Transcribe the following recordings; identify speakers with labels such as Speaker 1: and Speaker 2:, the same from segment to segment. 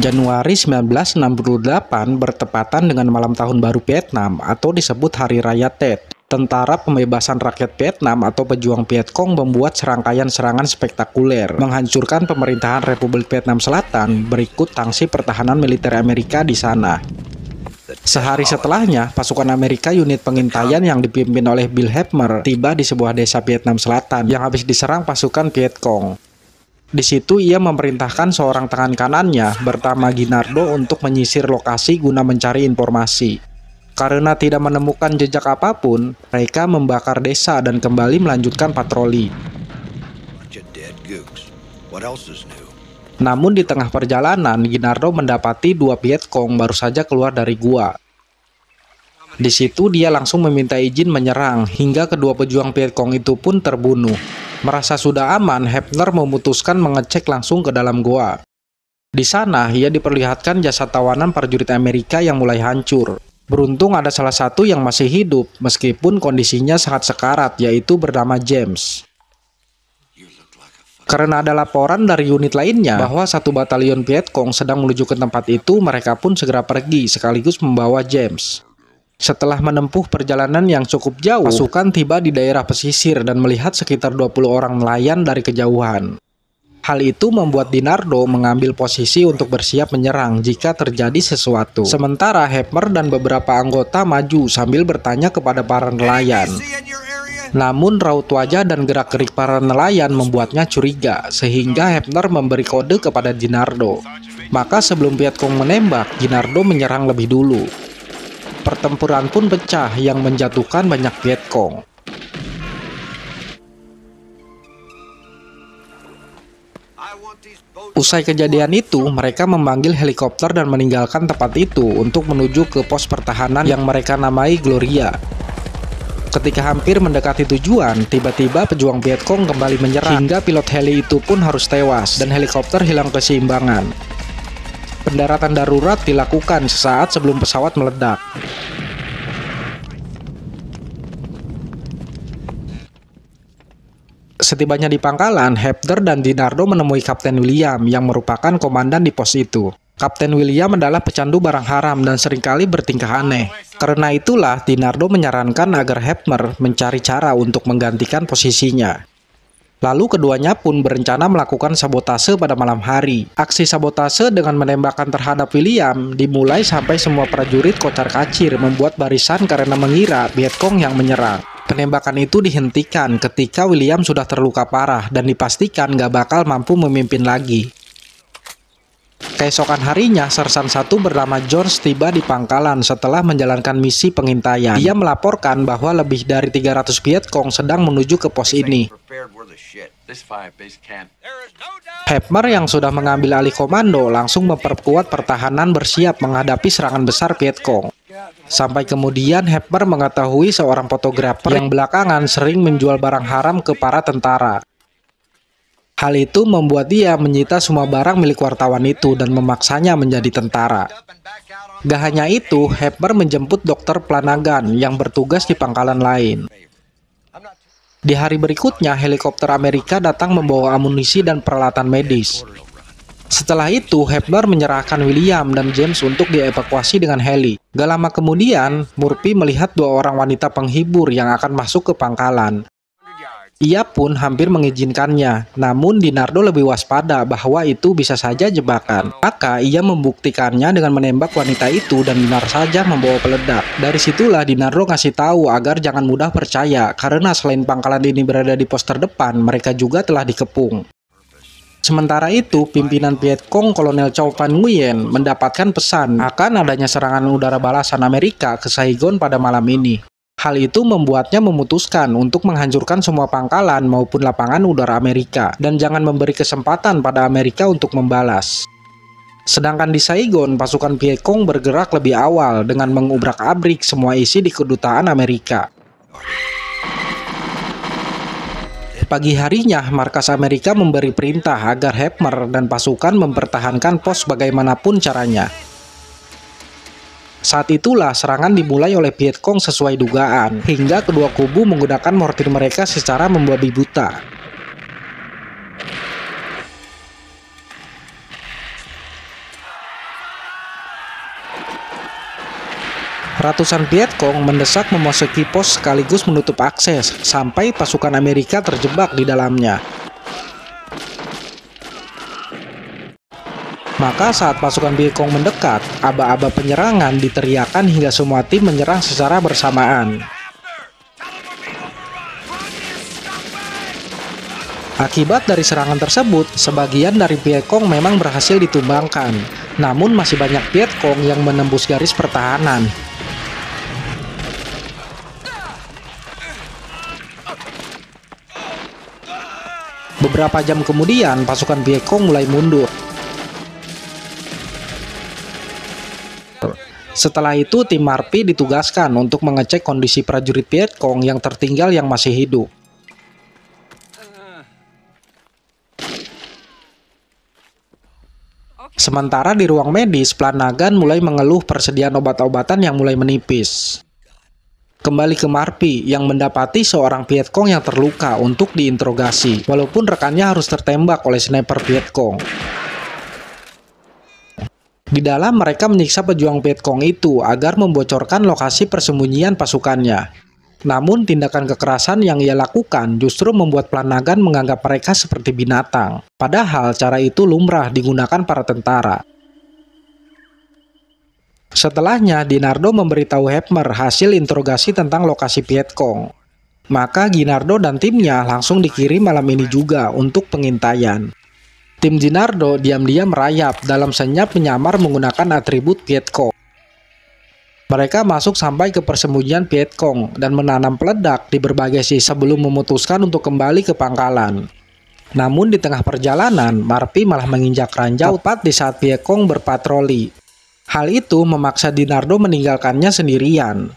Speaker 1: Januari 1968 bertepatan dengan malam tahun baru Vietnam atau disebut Hari Raya Tet. Tentara Pembebasan Rakyat Vietnam atau pejuang Viet Cong membuat serangkaian serangan spektakuler, menghancurkan pemerintahan Republik Vietnam Selatan berikut tangsi pertahanan militer Amerika di sana. Sehari setelahnya, pasukan Amerika unit pengintaian yang dipimpin oleh Bill Hepmer tiba di sebuah desa Vietnam Selatan yang habis diserang pasukan Viet Cong. Di situ ia memerintahkan seorang tangan kanannya bernama Guinardo untuk menyisir lokasi guna mencari informasi. Karena tidak menemukan jejak apapun, mereka membakar desa dan kembali melanjutkan patroli. Namun di tengah perjalanan, Guinardo mendapati dua Viet Cong baru saja keluar dari gua. Di situ dia langsung meminta izin menyerang, hingga kedua pejuang Viet Cong itu pun terbunuh. Merasa sudah aman, Hepner memutuskan mengecek langsung ke dalam gua. Di sana, ia diperlihatkan jasad tawanan prajurit Amerika yang mulai hancur. Beruntung ada salah satu yang masih hidup, meskipun kondisinya sangat sekarat, yaitu bernama James. Karena ada laporan dari unit lainnya bahwa satu batalion Viet Cong sedang menuju ke tempat itu, mereka pun segera pergi sekaligus membawa James. Setelah menempuh perjalanan yang cukup jauh, pasukan tiba di daerah pesisir dan melihat sekitar 20 orang nelayan dari kejauhan. Hal itu membuat Guinardo mengambil posisi untuk bersiap menyerang jika terjadi sesuatu. Sementara Hepmer dan beberapa anggota maju sambil bertanya kepada para nelayan. Namun raut wajah dan gerak-gerik para nelayan membuatnya curiga, sehingga Hepner memberi kode kepada Guinardo. Maka sebelum Viet Cong menembak, Guinardo menyerang lebih dulu. Pertempuran pun pecah yang menjatuhkan banyak Viet Cong. Usai kejadian itu, mereka memanggil helikopter dan meninggalkan tempat itu untuk menuju ke pos pertahanan yang mereka namai Gloria. Ketika hampir mendekati tujuan, tiba-tiba pejuang Viet Cong kembali menyerang, hingga pilot heli itu pun harus tewas dan helikopter hilang keseimbangan. Pendaratan darurat dilakukan sesaat sebelum pesawat meledak. Setibanya di pangkalan, Hepner dan Guinardo menemui Kapten William yang merupakan komandan di pos itu. Kapten William adalah pecandu barang haram dan seringkali bertingkah aneh. Karena itulah, Guinardo menyarankan agar Hepner mencari cara untuk menggantikan posisinya. Lalu keduanya pun berencana melakukan sabotase pada malam hari. Aksi sabotase dengan menembakkan terhadap William dimulai sampai semua prajurit kocar-kacir membuat barisan karena mengira Viet Cong yang menyerang. Penembakan itu dihentikan ketika William sudah terluka parah dan dipastikan gak bakal mampu memimpin lagi. Keesokan harinya, sersan satu bernama Jones tiba di pangkalan setelah menjalankan misi pengintaian. Dia melaporkan bahwa lebih dari 300 Viet Cong sedang menuju ke pos ini. Hepmer yang sudah mengambil alih komando langsung memperkuat pertahanan bersiap menghadapi serangan besar Viet Cong. Sampai kemudian Hepmer mengetahui seorang fotografer yang belakangan sering menjual barang haram ke para tentara. Hal itu membuat dia menyita semua barang milik wartawan itu dan memaksanya menjadi tentara. Gak hanya itu, Hepmer menjemput Dr. Flanagan yang bertugas di pangkalan lain. Di hari berikutnya, helikopter Amerika datang membawa amunisi dan peralatan medis. Setelah itu, Hepner menyerahkan William dan James untuk dievakuasi dengan heli. Gak lama kemudian, Murphy melihat dua orang wanita penghibur yang akan masuk ke pangkalan. Ia pun hampir mengizinkannya, namun Guinardo lebih waspada bahwa itu bisa saja jebakan. Maka ia membuktikannya dengan menembak wanita itu dan benar saja membawa peledak. Dari situlah Guinardo ngasih tahu agar jangan mudah percaya, karena selain pangkalan ini berada di pos terdepan, mereka juga telah dikepung. Sementara itu, pimpinan Viet Cong Kolonel Chow Van Nguyen mendapatkan pesan akan adanya serangan udara balasan Amerika ke Saigon pada malam ini. Hal itu membuatnya memutuskan untuk menghancurkan semua pangkalan maupun lapangan udara Amerika dan jangan memberi kesempatan pada Amerika untuk membalas. Sedangkan di Saigon, pasukan Viet Cong bergerak lebih awal dengan mengubrak-abrik semua isi di kedutaan Amerika. Pagi harinya, markas Amerika memberi perintah agar Hepmer dan pasukan mempertahankan pos bagaimanapun caranya. Saat itulah serangan dimulai oleh Viet Cong sesuai dugaan, hingga kedua kubu menggunakan mortir mereka secara membabi buta. Ratusan Vietcong mendesak memasuki pos sekaligus menutup akses sampai pasukan Amerika terjebak di dalamnya. Maka saat pasukan Vietcong mendekat, aba-aba penyerangan diteriakan hingga semua tim menyerang secara bersamaan. Akibat dari serangan tersebut, sebagian dari Vietcong memang berhasil ditumbangkan, namun masih banyak Vietcong yang menembus garis pertahanan. Beberapa jam kemudian, pasukan Vietcong mulai mundur. Setelah itu, tim Marpi ditugaskan untuk mengecek kondisi prajurit Vietcong yang tertinggal yang masih hidup. Sementara di ruang medis, Flanagan mulai mengeluh persediaan obat-obatan yang mulai menipis. Kembali ke Marpi yang mendapati seorang Vietcong yang terluka untuk diinterogasi, walaupun rekannya harus tertembak oleh sniper Vietcong. Di dalam mereka menyiksa pejuang Vietcong itu agar membocorkan lokasi persembunyian pasukannya. Namun tindakan kekerasan yang ia lakukan justru membuat Flanagan menganggap mereka seperti binatang. Padahal cara itu lumrah digunakan para tentara. Setelahnya, Dinardo memberitahu Hepmer hasil interogasi tentang lokasi Vietcong. Maka Ginardo dan timnya langsung dikirim malam ini juga untuk pengintaian. Tim Dinardo diam-diam merayap dalam senyap menyamar menggunakan atribut Vietcong. Mereka masuk sampai ke persembunyian Vietcong dan menanam peledak di berbagai sisi sebelum memutuskan untuk kembali ke pangkalan. Namun di tengah perjalanan, Marpi malah menginjak ranjau tepat di saat Vietcong berpatroli. Hal itu memaksa Dinardo meninggalkannya sendirian.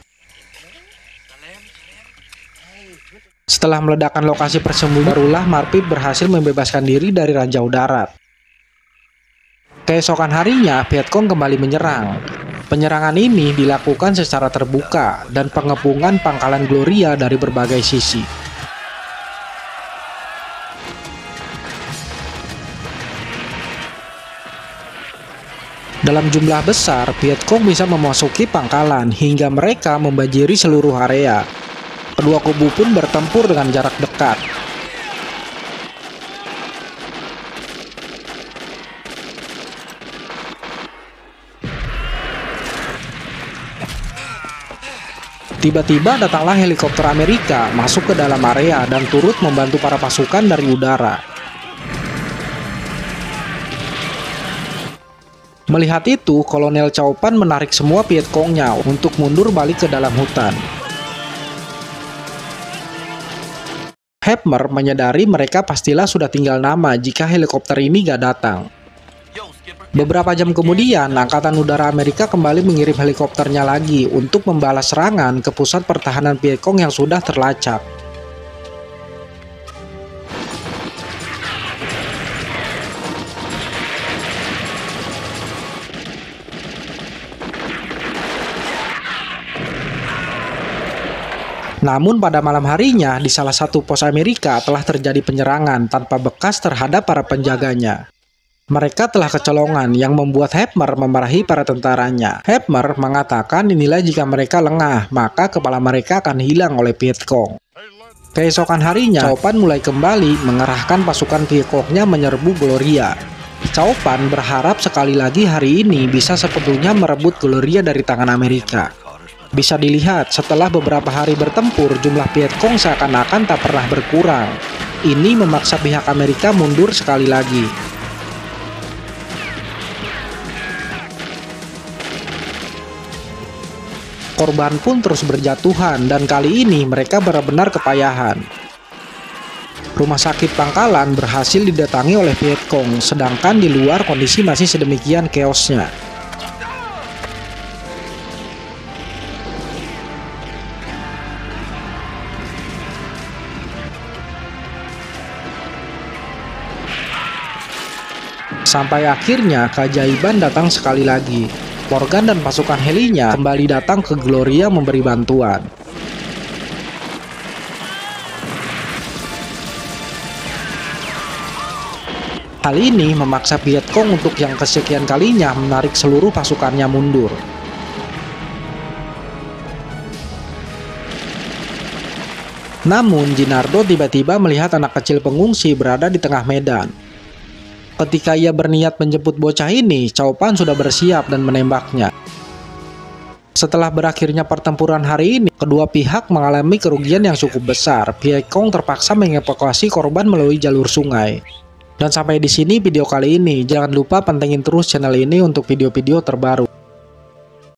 Speaker 1: Setelah meledakkan lokasi persembunyian, barulah Marpi berhasil membebaskan diri dari ranjau darat. Keesokan harinya, Vietcong kembali menyerang. Penyerangan ini dilakukan secara terbuka dan pengepungan pangkalan Gloria dari berbagai sisi. Dalam jumlah besar, Vietcong bisa memasuki pangkalan hingga mereka membanjiri seluruh area. Kedua kubu pun bertempur dengan jarak dekat. Tiba-tiba datanglah helikopter Amerika masuk ke dalam area dan turut membantu para pasukan dari udara. Melihat itu, Kolonel Chow Pan menarik semua Vietcongnya untuk mundur balik ke dalam hutan. Hepmer menyadari mereka pastilah sudah tinggal nama jika helikopter ini gak datang. Beberapa jam kemudian, Angkatan Udara Amerika kembali mengirim helikopternya lagi untuk membalas serangan ke pusat pertahanan Vietcong yang sudah terlacak. Namun pada malam harinya, di salah satu pos Amerika telah terjadi penyerangan tanpa bekas terhadap para penjaganya. Mereka telah kecolongan yang membuat Hepmer memarahi para tentaranya. Hepmer mengatakan inilah jika mereka lengah, maka kepala mereka akan hilang oleh Vietcong. Keesokan harinya, Chow Pan mulai kembali mengerahkan pasukan Vietcongnya menyerbu Gloria. Chow Pan berharap sekali lagi hari ini bisa sepenuhnya merebut Gloria dari tangan Amerika. Bisa dilihat, setelah beberapa hari bertempur, jumlah Vietcong seakan-akan tak pernah berkurang. Ini memaksa pihak Amerika mundur sekali lagi. Korban pun terus berjatuhan dan kali ini mereka benar-benar kepayahan. Rumah sakit pangkalan berhasil didatangi oleh Vietcong, sedangkan di luar kondisi masih sedemikian chaosnya. Sampai akhirnya keajaiban datang sekali lagi. Morgan dan pasukan helinya kembali datang ke Gloria memberi bantuan. Hal ini memaksa Vietcong untuk yang kesekian kalinya menarik seluruh pasukannya mundur. Namun, Jinardo tiba-tiba melihat anak kecil pengungsi berada di tengah medan. Ketika ia berniat menjemput bocah ini, Cao Pan sudah bersiap dan menembaknya. Setelah berakhirnya pertempuran hari ini, kedua pihak mengalami kerugian yang cukup besar. Vietcong terpaksa mengevakuasi korban melalui jalur sungai. Dan sampai di sini video kali ini. Jangan lupa pantengin terus channel ini untuk video-video terbaru.